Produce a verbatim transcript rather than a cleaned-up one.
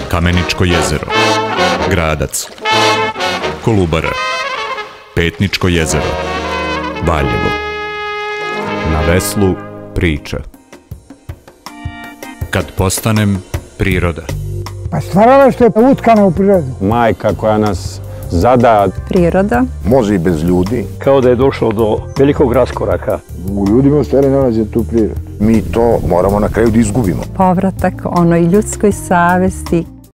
Kameničko jezero, Gradac, Kolubara, Petničko jezero, Valjevo. Na veslu priča. Kad postanem priroda. Pa stvarala što je utkana u prirodu. Majka koja nas zada. Priroda. Može i bez ljudi. Kao da je došlo do velikog raskoraka. U ljudima u stvari nalazi tu prirodu. Mi to moramo na kraju da izgubimo. Povratak onoj ljudskoj savesti.